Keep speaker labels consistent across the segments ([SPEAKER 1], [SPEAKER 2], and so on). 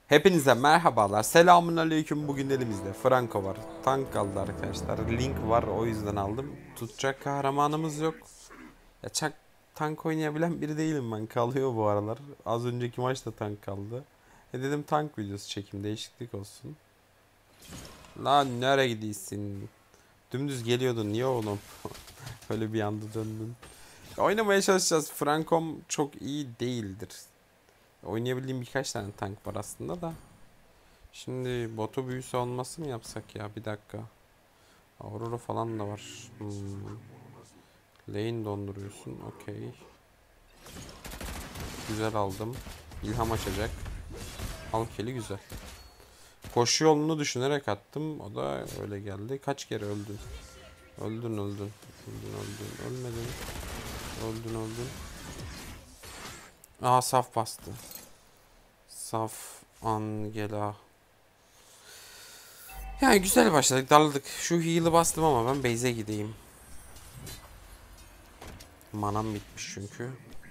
[SPEAKER 1] Hepinize merhabalar. Selamun aleyküm. Bugün elimizde Franco var. Tank kaldı arkadaşlar. Link var, o yüzden aldım. Tutacak kahramanımız yok. Ya tank oynayabilen biri değilim ben. Kalıyor bu aralar. Az önceki maçta tank kaldı. Dedim tank videosu çekim, değişiklik olsun. Lan nereye gidiyorsun? Dümdüz geliyordun. Niye oğlum? Öyle bir anda döndün. Oynamaya çalışacağız. Frankom çok iyi değildir. Oynayabildiğim birkaç tane tank var aslında da. Şimdi botu büyüsü olması mı yapsak ya? Bir dakika. Aurora falan da var. Lane donduruyorsun. Okey. Güzel aldım. İlham açacak. Alkeli güzel. Koşu yolunu düşünerek attım. O da öyle geldi. Kaç kere öldün? Öldün. Ölmedin. Öldün. Aa, saf bastı. Saf Angela. Yani güzel başladık. Darladık. Şu heal'ı bastım ama ben base'e gideyim. Manam bitmiş çünkü.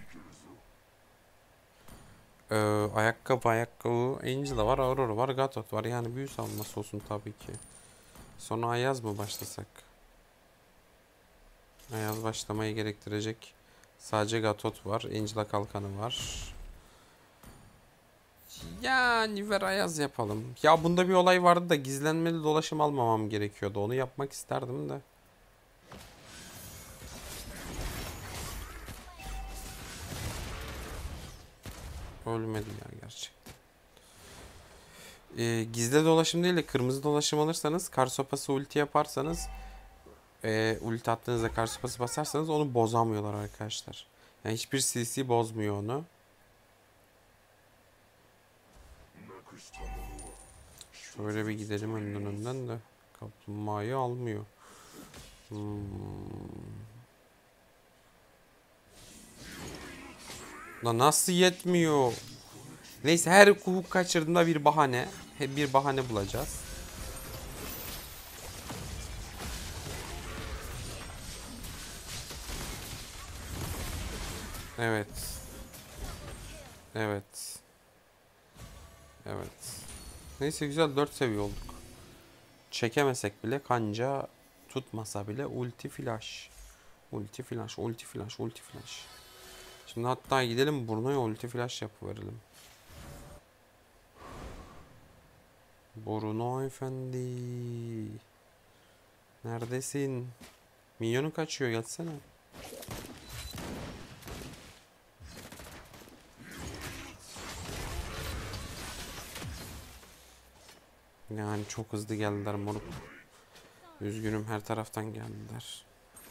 [SPEAKER 1] Ayakkabı. Angela var, Aurora var, Gatot var. Yani büyü savunması olsun tabii ki. Sonra Ayaz mı başlasak? Ayaz başlamayı gerektirecek. Sadece Gatot var. Angela kalkanı var. Yani ver Ayaz yapalım. Ya bunda bir olay vardı da gizlenmeli dolaşım almamam gerekiyordu. Onu yapmak isterdim de. Ölmedi ya gerçekten. Gizli dolaşım değil de kırmızı dolaşım alırsanız, kar sopası ulti yaparsanız, ulti attığınızda kar sopası basarsanız onu bozamıyorlar arkadaşlar. Yani hiçbir CC bozmuyor onu. Şöyle bir gidelim önden de. Kaplumbağayı almıyor. La nasıl yetmiyor? Neyse, her hukuk kaçırdığında bir bahane. Hep bir bahane bulacağız. Evet. Evet. Evet. Neyse, güzel 4 seviye olduk. Çekemesek bile, kanca tutmasa bile ulti flash. Ulti flash. Şimdi hatta gidelim Burno'ya ulti flash yapıverelim. Bruno efendi. Neredesin? Minyonu kaçıyor, gelsene. Yani çok hızlı geldiler moruk. Üzgünüm, her taraftan geldiler.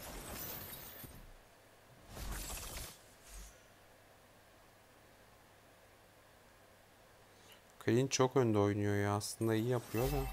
[SPEAKER 1] Clean çok önde oynuyor ya, aslında iyi yapıyor da.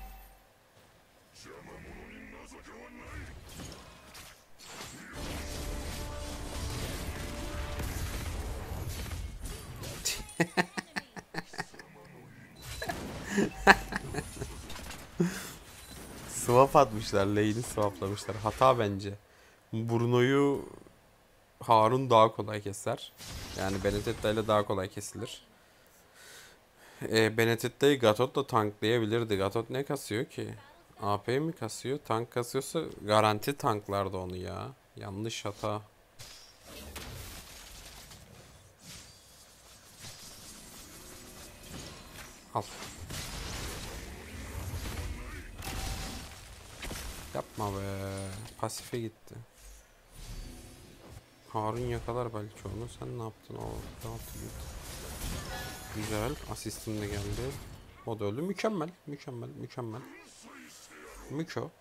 [SPEAKER 1] Swap atmışlar, lane'i swaplamışlar. Hata bence. Bruno'yu Harun daha kolay keser. Yani Benedetta ile daha kolay kesilir. Benedetta'yı Gatot da tanklayabilirdi. Gatot ne kasıyor ki? AP mi kasıyor? Tank kasıyorsa garanti tanklardı onu ya. Yanlış hata. Al. Yapma be. Pasife gitti. Harun yakalar belki onu. Sen ne yaptın? O rahatı git. Güzel. Asistim de geldi. O da öldü. Mükemmel. Müko.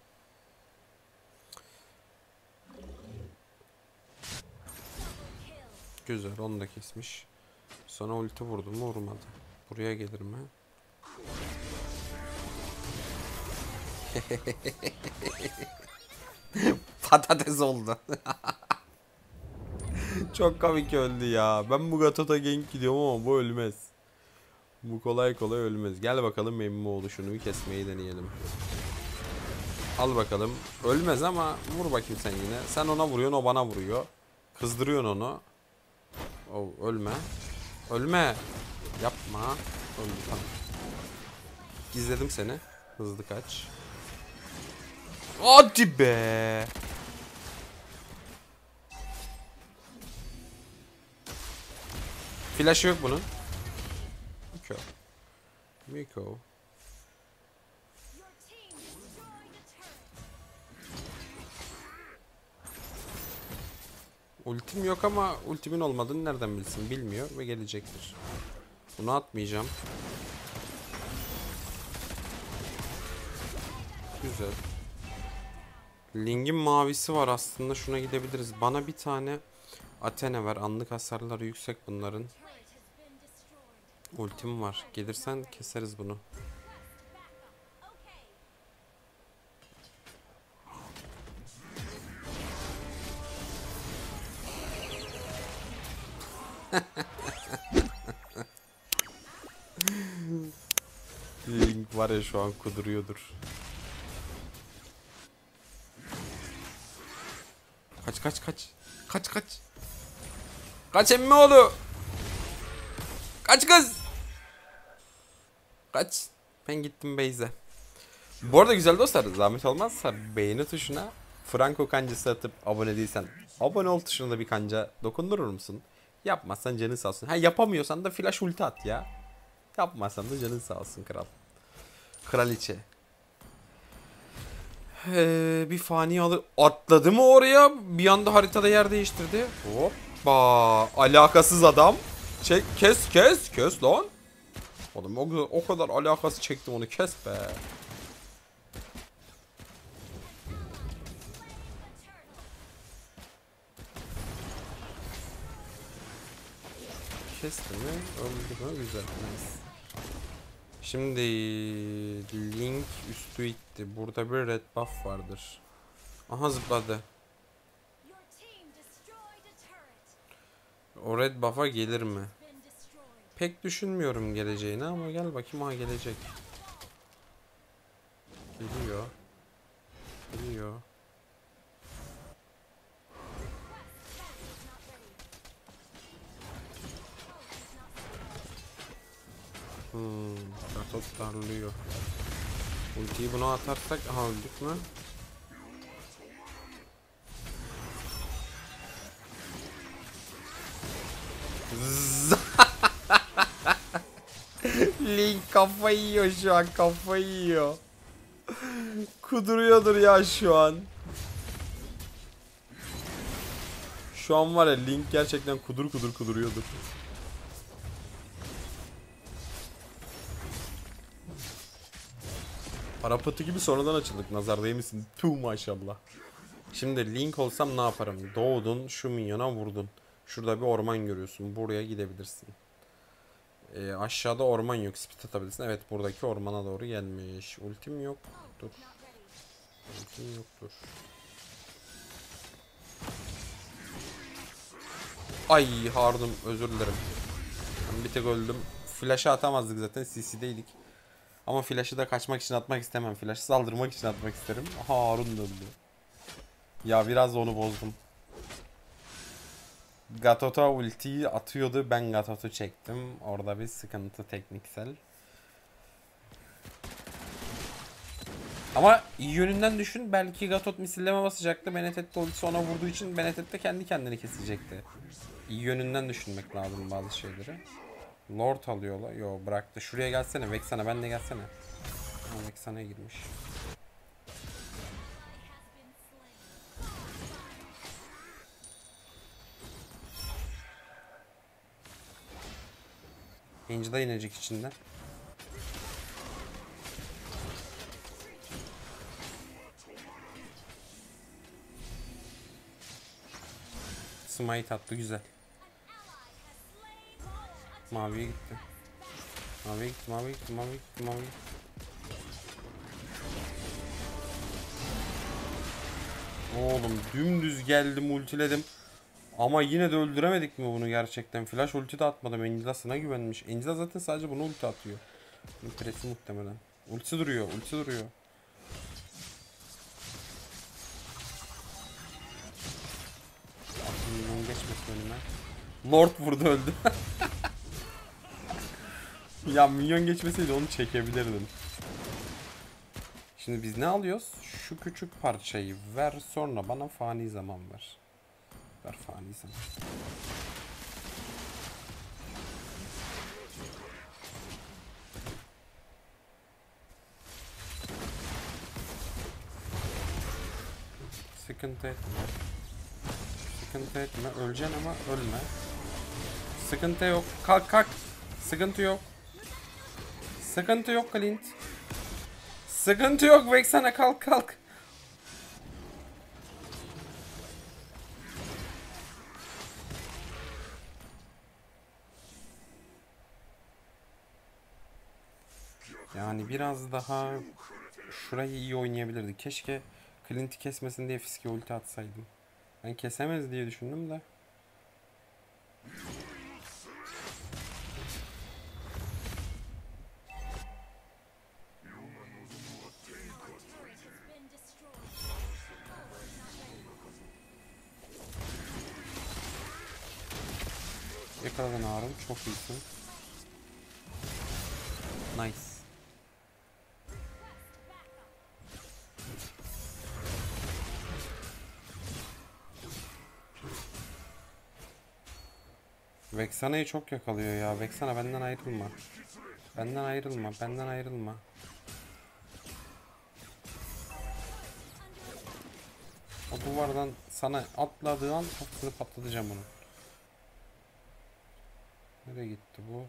[SPEAKER 1] Güzel. Onu da kesmiş. Sonra ulti vurdu mu? Vurmadı. Buraya gelir mi? Patates oldu. Çok komik öldü ya. Ben bu Gatot'a gank gidiyorum ama bu ölmez. Bu kolay kolay ölmez. Gel bakalım Memnun şunu bir kesmeyi deneyelim. Al bakalım. Ölmez ama vur bakayım sen yine. Sen ona vuruyorsun, o bana vuruyor. Kızdırıyorsun onu. Oh, ölme. Ölme. Yapma. Öldü, tamam. Gizledim seni. Hızlı kaç. Hadi be. Flash yok bunun. Miko. Miko. Ultim yok ama ultimin olmadığını nereden bilsin, bilmiyor ve gelecektir. Bunu atmayacağım. Güzel. Ling'in mavisi var aslında, şuna gidebiliriz. Bana bir tane Athena ver. Anlık hasarları yüksek bunların. Ultim var. Gelirsen keseriz bunu. Link var ya şu an kuduruyordur. Kaç kaç kaç. Kaç kaç. Kaç emmioğlu. Kaç kız. Kaç. Ben gittim Beyze. Bu arada güzel dostlar, zahmet olmazsa beğeni tuşuna Franco kancası atıp abone değilsen abone ol tuşuna da bir kanca dokundurur musun? Yapmazsan canın sağ olsun. Ha, yapamıyorsan da flash ulti at ya. Yapmazsan da canın sağ olsun kral. Kraliçe. Bir fani atladı mı oraya? Bir anda haritada yer değiştirdi. Hoppa. Alakasız adam. Çek, kes lan. Oğlum o kadar alakası çektim, onu kes be. Kesti mi? Öldü mü? Güzel. Nice. Şimdi Link üstü itti. Burada bir red buff vardır. Aha, zıpladı. O red buff'a gelir mi? Pek düşünmüyorum geleceğini ama gel bakayım, ha gelecek. Geliyor. Geliyor. Kartot darlıyor. Ultiyi buna atarsak, aha öldük mü? Link kafayı yiyor şu an, kafayı yiyor. Kuduruyordur ya şu an. Şu an var ya, Link gerçekten kuduruyordur. Arapatı gibi sonradan açıldık, nazar değmesin. Tüh maşallah. Şimdi Link olsam ne yaparım? Doğdun, şu minyona vurdun. Şurada bir orman görüyorsun. Buraya gidebilirsin. Aşağıda orman yok. Speed atabilirsin. Evet, buradaki ormana doğru gelmiş. Ultim yok. Dur. Ultim yok, dur. Ay Harun, özür dilerim. Ben bir tek öldüm. Flash'ı atamazdık zaten. CC'deydik. Ama flash'ı da kaçmak için atmak istemem. Flash'ı saldırmak için atmak isterim. Harun da öldü. Ya biraz da onu bozdum. Gatot'a ultiyi atıyordu. Ben Gatot'u çektim. Orada bir sıkıntı tekniksel. Ama iyi yönünden düşün. Belki Gatot misilleme basacaktı. Benedetta ultisi ona vurduğu için Benedetta kendi kendini kesecekti. İyi yönünden düşünmek lazım bazı şeyleri. Lord alıyorlar. Yo, bıraktı. Şuraya gelsene. Vexana, ben de gelsene. Ha, Vexana'ya girmiş. Angel'a inecek içinden. Smite attı, güzel. Maviye gitti. Maviye gitti. Oğlum dümdüz geldim, ultiledim. Ama yine de öldüremedik mi bunu gerçekten? Flash ulti de atmadım. Angela'sına güvenmiş. Angela zaten sadece bunu ulti atıyor. Bunun presi muhtemelen. Ultisi duruyor. Aklımdan geçmesin önüme. Lord vurdu, öldü. Ya minyon geçmeseydi onu çekebilirdim. Şimdi biz ne alıyoruz? Şu küçük parçayı ver, sonra bana fani zaman ver. Ver fani zaman. Sıkıntı etme. Sıkıntı etme. Öleceksin ama ölme. Sıkıntı yok. Kalk kalk. Sıkıntı yok. Sıkıntı yok Clint. Sıkıntı yok. Vexana kalk kalk. Yani biraz daha şurayı iyi oynayabilirdi. Keşke Clint'i kesmesin diye fiske ulti atsaydım. Ben kesemez diye düşündüm de. Yakaladın Harun. Çok iyisin. Nice. Vexana'yı çok yakalıyor ya. Vexana benden ayrılma. Benden ayrılma. Benden ayrılma. O duvardan sana atladığı an kafasını patlatacağım onu. Nereye gitti bu?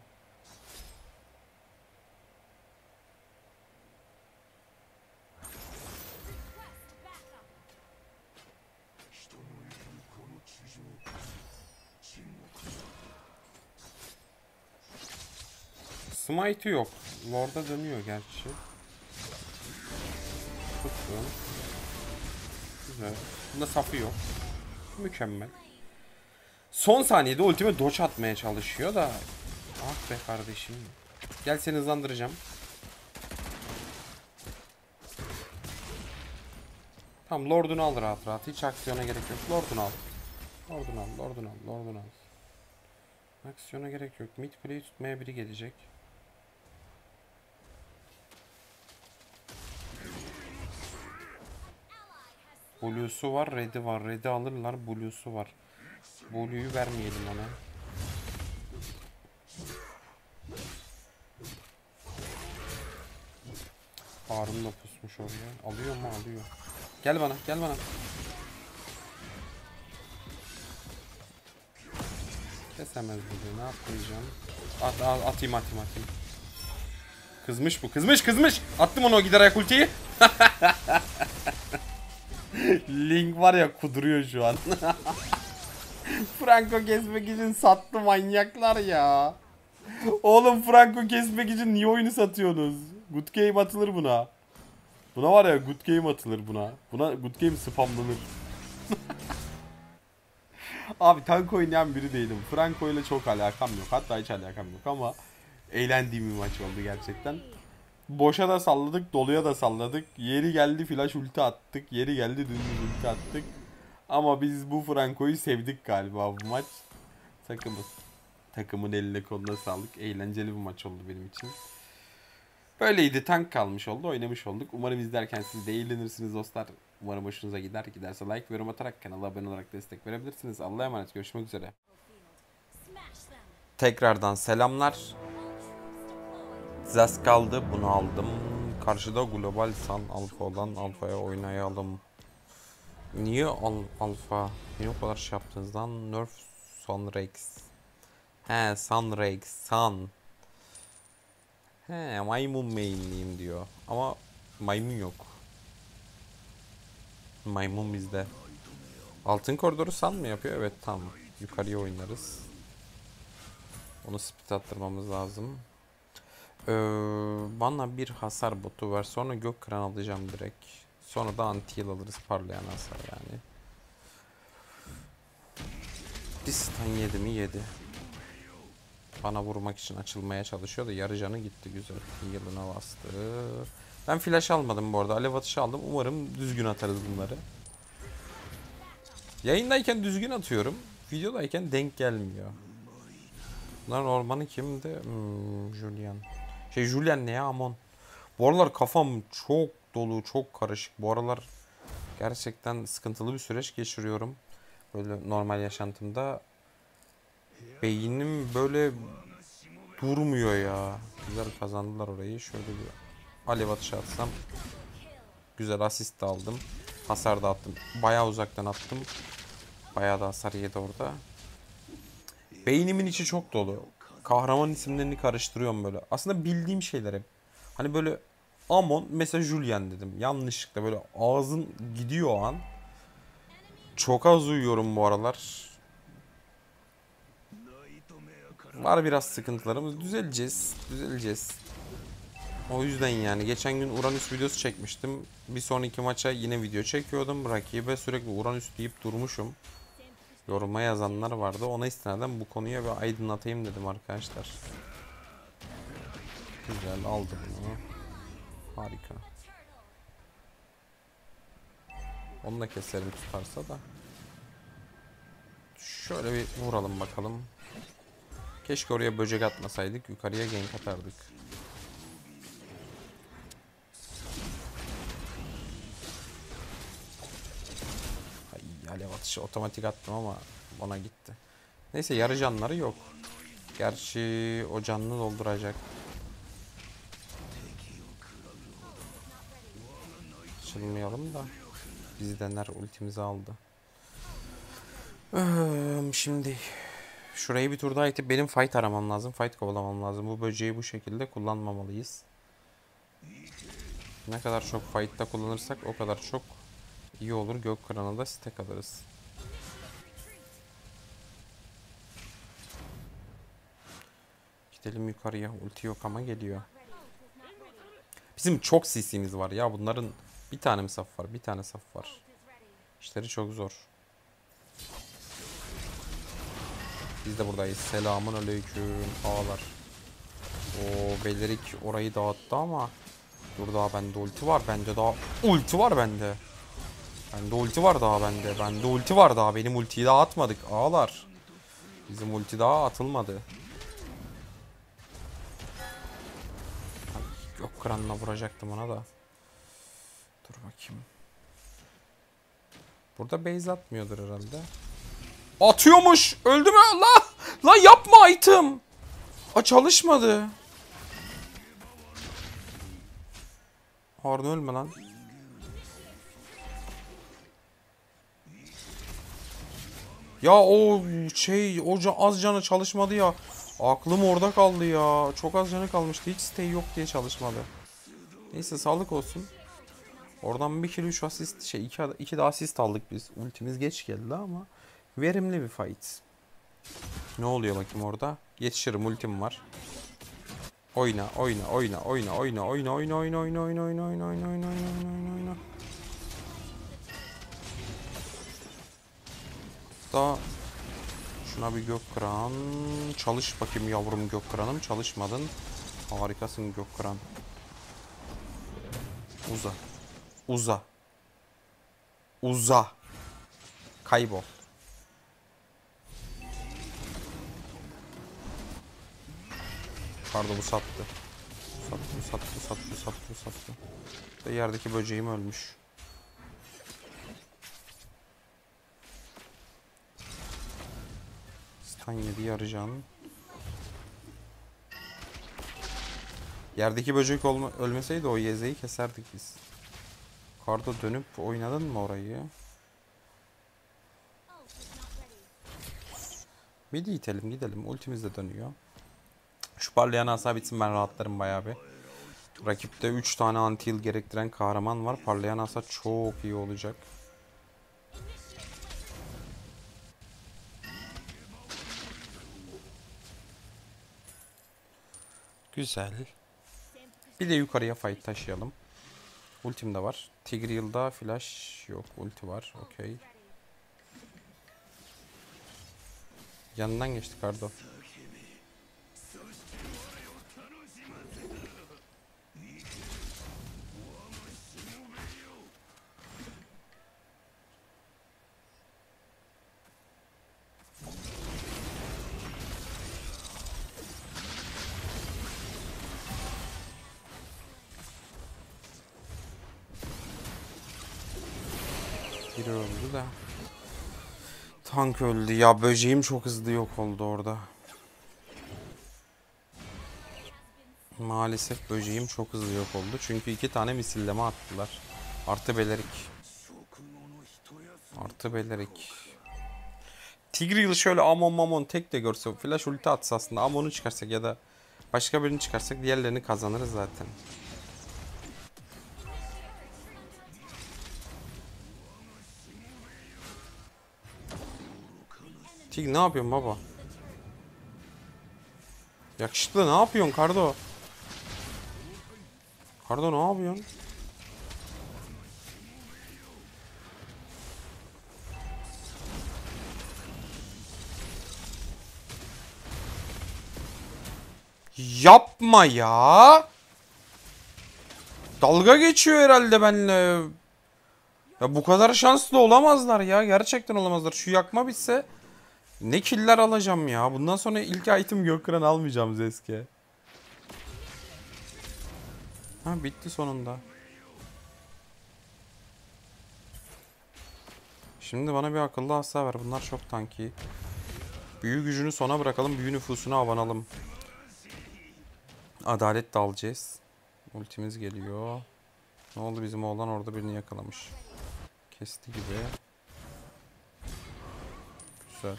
[SPEAKER 1] Smite'ı yok. Lord'a dönüyor gerçi. Tuttum. Güzel. Bunda safı yok. Mükemmel. Son saniyede ultime dodge atmaya çalışıyor da. Ah be kardeşim. Gel seni hızlandıracağım. Tamam, Lord'unu al rahat rahat. Hiç aksiyona gerek yok. Lord'unu al. Lord'unu al. Lord'unu al. Lord'unu al. Aksiyona gerek yok. Mid kuleyi tutmaya biri gelecek. Blue'su var. Red'i var. Red'i alırlar. Blue'su var. Blue'yu vermeyelim ona. Harun da pusmuş oraya. Alıyor mu? Alıyor. Gel bana. Gel bana. Kesemez bunu. Ne yapacağım? Atayım. Kızmış bu. Kızmış. Attım onu o gider ayak ultiyi. Link var ya, kuduruyor şu an. Franco kesmek için sattı manyaklar ya. Oğlum, Franco kesmek için niye oyunu satıyorsunuz? Good game atılır buna. Buna var ya, good game atılır buna. Buna good game spamlanır. Abi tank oynayan biri değilim. Franco ile çok alakam yok. Hatta hiç alakam yok ama eğlendiğim bir maç oldu gerçekten. Boşa da salladık, doluya da salladık. Yeri geldi flash ulti attık. Yeri geldi dümdüz ulti attık. Ama biz bu Franco'yu sevdik galiba bu maç. Takımın eline koluna sağlık. Eğlenceli bir maç oldu benim için. Böyleydi, tank kalmış oldu, oynamış olduk. Umarım izlerken siz de eğlenirsiniz dostlar. Umarım hoşunuza gider. Giderse like ve yorum atarak kanala abone olarak destek verebilirsiniz. Allah'a emanet, görüşmek üzere. Tekrardan selamlar. Zes kaldı, bunu aldım. Karşıda global san alfa olan, alfaya oynayalım. Niye alfa? Niye o kadar şey yaptınız lan? Nerf Sunrex. He, Sunrex, Sun. He, maymun mainliyim diyor. Ama maymun yok. Maymun bizde. Altın koridoru Sun mı yapıyor? Evet, tamam. Yukarıya oynarız. Onu split attırmamız lazım. Bana bir hasar botu ver. Sonra gök kıran alacağım direkt. Sonra da anti heal alırız, parlayan hasar yani. Bir stun yedi mi? Yedi. Bana vurmak için açılmaya çalışıyor da yarı canı gitti, güzel. Heal'ına bastı. Ben flash almadım bu arada. Alev atışı aldım. Umarım düzgün atarız bunları. Yayındayken düzgün atıyorum. Videodayken denk gelmiyor. Bunların ormanı kimdi? Julian. Julian ne ya, Amon. Bu aralar kafam çok dolu, çok karışık. Bu aralar gerçekten sıkıntılı bir süreç geçiriyorum. Böyle normal yaşantımda. Beynim böyle durmuyor ya. Güzel kazandılar orayı. Şöyle bir alev atışı atsam. Güzel asist de aldım. Hasar da attım. Bayağı uzaktan attım. Bayağı da hasar yedi orada. Beynimin içi çok dolu. Kahraman isimlerini karıştırıyorum böyle. Aslında bildiğim şeyler hep. Hani böyle Amon mesela Julian dedim. Yanlışlıkla böyle ağzım gidiyor o an. Çok az uyuyorum bu aralar. Var biraz sıkıntılarımız. Düzeleceğiz. Düzeleceğiz. O yüzden yani geçen gün Uranüs videosu çekmiştim. Bir sonraki maça yine video çekiyordum. Rakibe sürekli Uranüs deyip durmuşum. Yoruma yazanlar vardı. Ona istinaden bu konuya bir aydınlatayım dedim arkadaşlar. Güzel aldım bunu. Harika. Onu da keserim tutarsa da. Şöyle bir vuralım bakalım. Keşke oraya böcek atmasaydık. Yukarıya gank atardık. Ay, alev atışı otomatik attım ama ona gitti. Neyse yarı canları yok. Gerçi o canını dolduracak. Açılmayalım da. Bizi dener, ultimizi aldı. Şimdi şurayı bir tur daha itip benim fight aramam lazım. Fight kovalamam lazım. Bu böceği bu şekilde kullanmamalıyız. Ne kadar çok fight'ta kullanırsak o kadar çok iyi olur. Gökkıran'a da stack alırız. Gidelim yukarıya. Ulti yok ama geliyor. Bizim çok CC'miz var ya. Bunların bir tane mi saf var? Bir tane saf var. İşleri çok zor. Biz de buradayız. Selamun aleyküm ağalar. O Belerik orayı dağıttı ama dur daha bende ulti var. Bende daha ulti var bende. Bende ulti var daha bende. Bende ulti var daha. Benim ultiyi daha atmadık ağalar. Bizim ulti daha atılmadı. Yok kranla vuracaktım ona da. Dur bakayım. Burada base atmıyordur herhalde. Atıyormuş. Öldü mü? La! La yapma item. Çalışmadı. Harun ölme lan. Ya o az canı çalışmadı ya. Aklım orada kaldı ya. Çok az canı kalmıştı. Hiç stay yok diye çalışmadı. Neyse sağlık olsun. Oradan bir kill 3 asist 2 de asist aldık biz. Ultimiz geç geldi ama verimli bir fight. Ne oluyor bakayım orada? Yetişirim, ultim var. Oyna oyna oyna oyna oyna oyna oyna oyna oyna oyna oyna oyna oyna oyna oyna oyna oyna. Da şuna bir Gökkıran. Çalış bakayım yavrum Gökkıran'ım. Çalışmadın. Harikasın Gökkıran. Uza. Uza. Uza. Kaybol. Pardon bu sattı. Sattı. Ve yerdeki böceğim ölmüş. Stun yedi yarayacağını. Yerdeki böcek ölmeseydi o yezeyi keserdik biz. Kardo dönüp oynadın mı orayı? Midi itelim gidelim. Ultimiz de dönüyor. Şu parlayan asa bitsin ben rahatlarım bayağı bir. Rakipte 3 tane anti heal gerektiren kahraman var. Parlayan asa çok iyi olacak. Güzel. Bir de yukarıya fight taşıyalım. Ultim de var. Tigreal'da flash yok. Ulti var. Okey. Yanından geçti Kardo. Biri öldü de. Tank öldü. Ya böceğim çok hızlı yok oldu orada. Maalesef böceğim çok hızlı yok oldu. Çünkü 2 tane misilleme attılar. Artı belerik. Artı belerik. Tigreal şöyle Amon Mamon tek de görse flash ulti atsa aslında Amon'u çıkarsak ya da başka birini çıkarsak diğerlerini kazanırız zaten. Tig ne yapıyorsun baba? Yakışıklı ne yapıyorsun Kardo? Kardo ne yapıyorsun? Yapma ya. Dalga geçiyor herhalde benimle. Ya bu kadar şanslı olamazlar ya. Gerçekten olamazlar. Şu yakma bitse ne killer alacağım ya. Bundan sonra ilk item Gökran almayacağım Zeske. Ha bitti sonunda. Şimdi bana bir akıllı hasta ver. Bunlar çok tanki. Büyü gücünü sona bırakalım. Büyü nüfusunu abanalım. Adalet de alacağız. Ultimiz geliyor. Ne oldu bizim oğlan orada birini yakalamış. Kesti gibi. Güzel.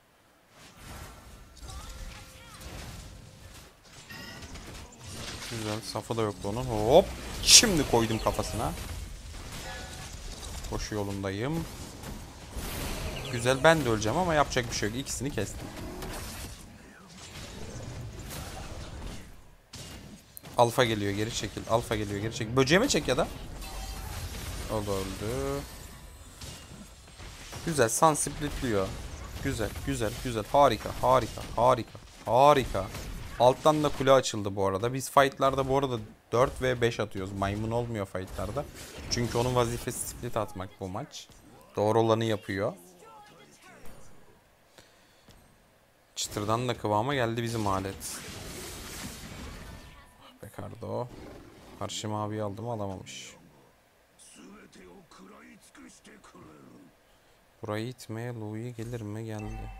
[SPEAKER 1] Güzel. Safı da yoktu onun. Hop. Şimdi koydum kafasına. Koşu yolundayım. Güzel. Ben de öleceğim ama yapacak bir şey yok. İkisini kestim. Alfa geliyor. Geri çekil. Alfa geliyor. Geri çekil. Böceğime çek ya da. O da öldü. Güzel. Sun splitliyor. Güzel. Güzel. Güzel. Harika. Harika. Harika. Harika. Alttan da kule açıldı bu arada. Biz fightlarda bu arada 4 ve 5 atıyoruz. Maymun olmuyor fightlarda. Çünkü onun vazifesi split atmak bu maç. Doğru olanı yapıyor. Çıtırdan da kıvama geldi bizim alet. Ah be Kardo. Karşı maviyi aldım alamamış. Burayı itmeye Louis gelir mi? Geldi.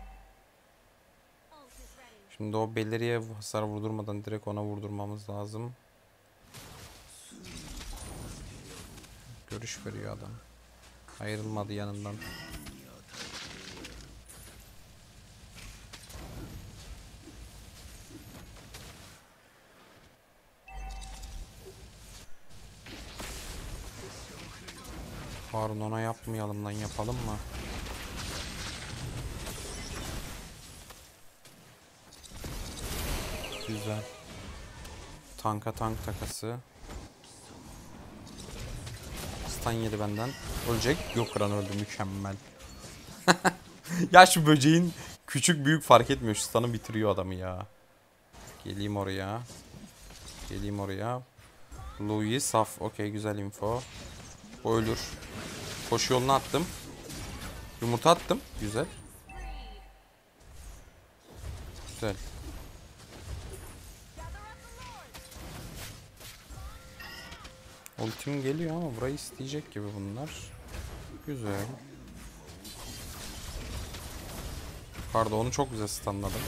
[SPEAKER 1] Şimdi o beleriye hasar vurdurmadan direkt ona vurdurmamız lazım. Görüş veriyor adam. Ayrılmadı yanından. Harun ona yapmayalım lan, yapalım mı? Güzel. Tanka tank takası. Stun yedi benden. Ölecek. Yok kıran öldü. Mükemmel. Ya şu böceğin küçük büyük fark etmiyor. Şu stun'ı bitiriyor adamı ya. Geleyim oraya. Geleyim oraya. Louis saf. Okey, güzel info. O ölür. Koşu yoluna attım. Yumurta attım. Güzel. Güzel. Ultim geliyor ama burayı isteyecek gibi bunlar. Güzel. Pardon, onu çok güzel stunladım.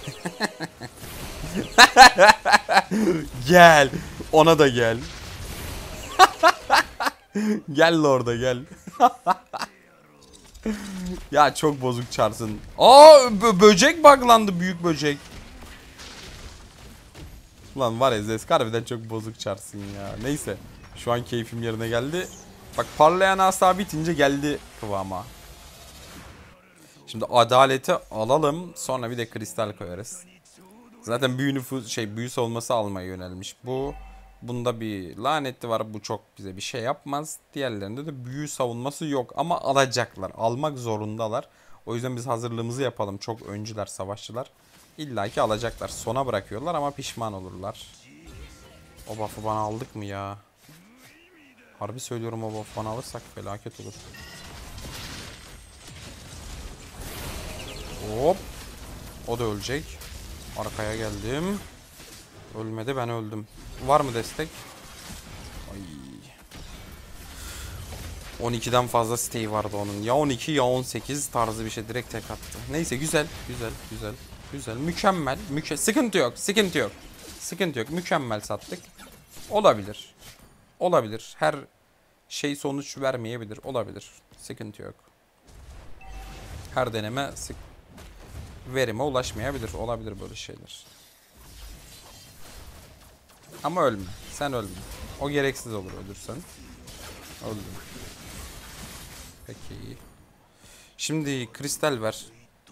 [SPEAKER 1] Gel. Ona da gel. Gel orada gel. Ya çok bozuk çarsın. Aa, böcek buglandı, büyük böcek. Ulan var ya Zesk harbiden çok bozuk çarsın ya. Neyse. Şu an keyfim yerine geldi. Bak parlayan asa bitince geldi kıvama. Şimdi adaleti alalım. Sonra bir de kristal koyarız. Zaten büyü nüfus büyü savunması almaya yönelmiş bu. Bunda bir lanetli var. Bu çok bize bir şey yapmaz. Diğerlerinde de büyü savunması yok. Ama alacaklar. Almak zorundalar. O yüzden biz hazırlığımızı yapalım. Çok öncüler, savaşçılar. İlla ki alacaklar. Sona bırakıyorlar ama pişman olurlar. O buff'ı bana aldık mı ya? Harbi söylüyorum, o buff'ı bana alırsak felaket olur. Hop. O da ölecek. Arkaya geldim. Ölmedi, ben öldüm. Var mı destek? Ay. 12'den fazla stay vardı onun. Ya 12 ya 18 tarzı bir şey, direkt tek attı. Neyse, güzel. Güzel. Mükemmel. Sıkıntı yok. Sıkıntı yok. Mükemmel sattık. Olabilir. Her şey sonuç vermeyebilir. Olabilir. Sıkıntı yok. Her deneme verime ulaşmayabilir. Olabilir böyle şeyler. Ama ölme. Sen ölme. O gereksiz olur ölürsen. Öldüm. Peki. Şimdi kristal ver.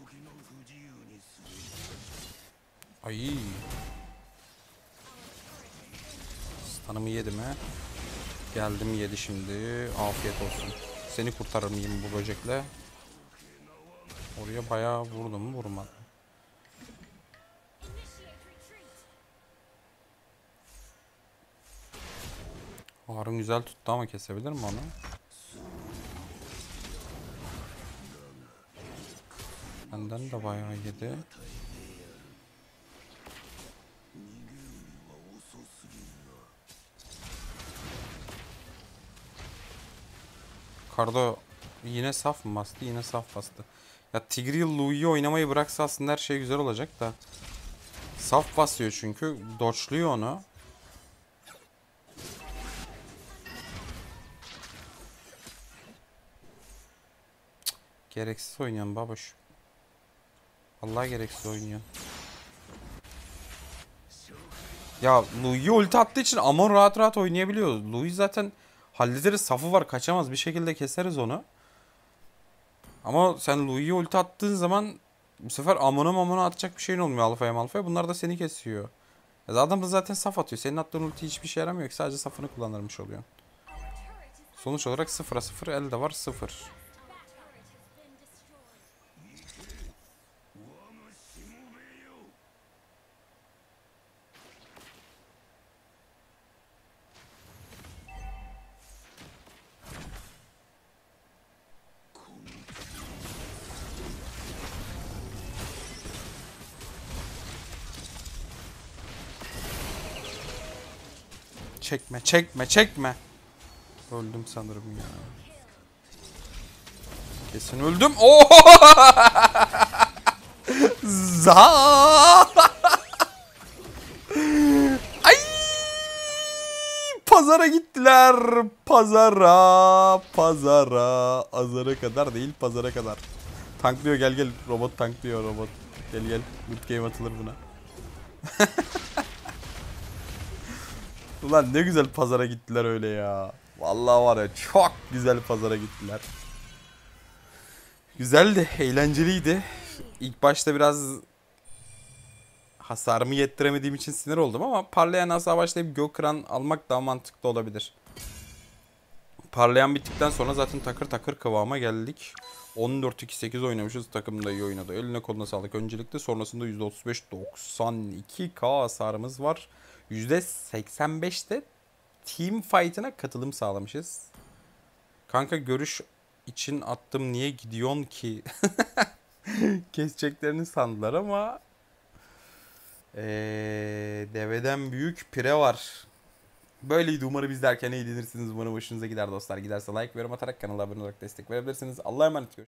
[SPEAKER 1] Ay. Stun'ımı yedi mi? Geldim, yedi şimdi. Afiyet olsun. Seni kurtarır mıyım bu böcekle? Oraya bayağı vurdum mu, vurmadım. Harun güzel tuttu ama kesebilir mi onu? Benden de bayağı yedi. Kardo yine saf mı bastı? Yine saf bastı. Ya Tigreal Louis'i oynamayı bıraksa aslında her şey güzel olacak da. Saf basıyor çünkü. Dodge'luyor onu. Gereksiz oynuyorsun baboş. Vallahi gereksiz oynuyorsun. Ya Louis'e ulti attığı için Amon rahat rahat oynayabiliyor. Louis zaten hallederiz, safı var, kaçamaz, bir şekilde keseriz onu. Ama sen Louis'e ulti attığın zaman bu sefer Amon'a atacak bir şeyin olmuyor, alfaya. Bunlar da seni kesiyor. Ya adam da zaten saf atıyor. Senin attığın ulti hiçbir şey yaramıyor ki, sadece safını kullanırmış oluyor. Sonuç olarak 0'a 0, elde var 0. Çekme. Öldüm sanırım ya. Kesin öldüm. Oo! Za! Ay! Pazara gittiler. Pazara. Azara kadar değil, pazara kadar. Tanklıyor, gel. Robot tanklıyor, robot. Gel. Good game atılır buna. Ulan ne güzel pazara gittiler öyle ya. Vallahi var ya, çok güzel pazara gittiler. Güzeldi, eğlenceliydi. İlk başta biraz hasarımı yettiremediğim için sinir oldum ama parlayan hasar başlayıp Gökran almak daha mantıklı olabilir. Parlayan bittikten sonra zaten takır kıvama geldik. 14-2-8 oynamışız. Takım da iyi oynadı. Eline koluna sağlık öncelikle. Sonrasında %35 92k hasarımız var. %85'te team fight'ına katılım sağlamışız. Kanka görüş için attım, niye gidiyorsun ki? Keseceklerini sandılar ama deveden büyük pire var. Böyleydi, umarım izlerken eğlenirsiniz. Umarım hoşunuza gider dostlar. Giderse like ve yorum atarak kanala abone olarak destek verebilirsiniz. Allah'a emanet olun.